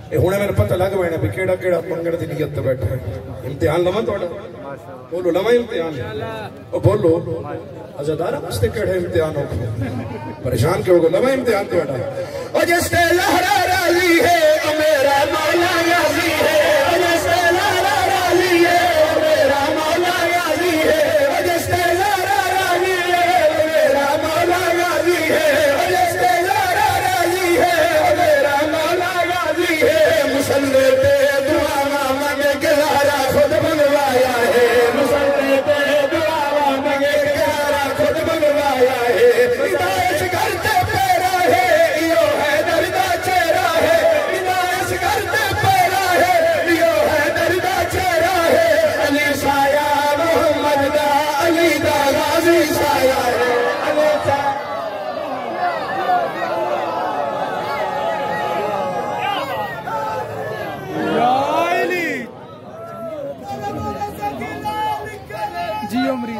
हुणे मैंने पता लग पैना भी केड़ा केड़ा मंगण दी नियत ते बैठा है। इम्तिहान लवां तुहाडा बोलो लवां इम्तिहान ओ बोलो अज़ादारा वास्ते केड़े इम्तिहान हो परेशान क्यों हो लवां इम्तिहान तुहाडा ओ जिसते लहरा राजी है ओ मेरा मौला याजी है ओ जिसते लहरा राजी है ओ मेरा मौला याजी है ओ जिसते लहरा राजी है ओ मेरा मौला याजी है ओ जिसते लहरा राजी है ओ मेरा मौला याजी है मुसल्ले पे दुआ मांगे के लहरा खुद बनवाया है मुसल्ले पे दुआ मांगे के लहरा खुद बनवाया है हिदायत करते पैरा है यो है दर्दा चेहरा है हिदायत करते पैरा है यो है दर्दा चेहरा है अली साया मोहम्मद दा अली दा गाजी साया है अली साया जियो मरीद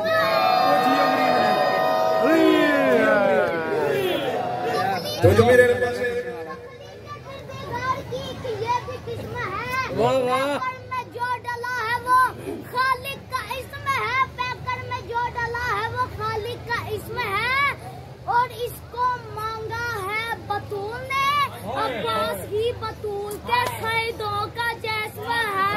तो जो मेरे पास वाह वाह में जो डाला है वो खालिक का इसम है पैकर में जो डाला है वो खालिक का इसम है और इसको मांगा है बतूल ने अब्बास ही बतूल के सईदों का जैसा है।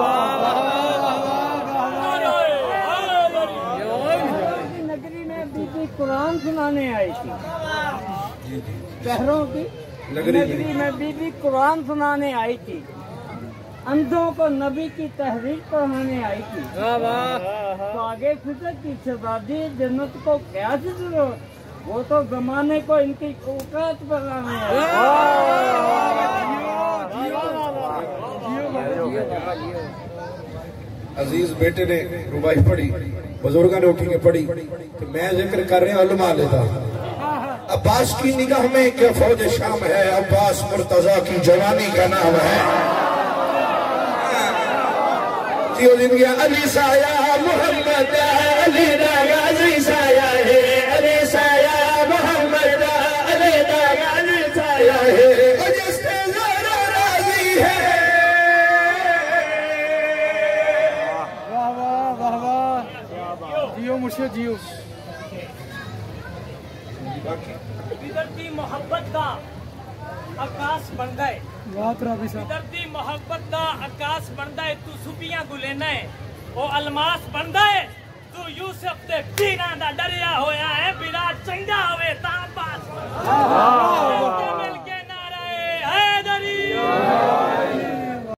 नगरी में बीबी कुरान सुनाने आई थी शहरों की नगरी में बीबी कुरान सुनाने आई थी अंधों को नबी की तहरीर पढ़ाने आई थी तो आगे फिक्र की शहजादी जन्नत को क्या जरूरत वो तो जमाने को इनकी औकात बनाने अजीज बेटे ने रुबाई पढ़ी बुजुर्गों ने उठी पढ़ी तो मैं जिक्र कर रहा उलमा लेदा अब्बास की निगाह में क्या फौज शाम है अब्बास मुर्तजा की जवानी का नाम है अली साया मोहम्मद अली गाजी साया है अली साया मोहम्मद अली गाजी साया है जिससे ज़रा राज़ी है। वाह वाह वाह वाह जियो मुर्शिद जियो बिदरती मोहब्बत का आकाश बन गए बिदरती मोहब्बत का आकाश बन गए तू सुपियां गुलेना है वो अलमास बन गए तू यूसुफ दे पीरां दा डरिया होया है बिना चंगा होवे तां पास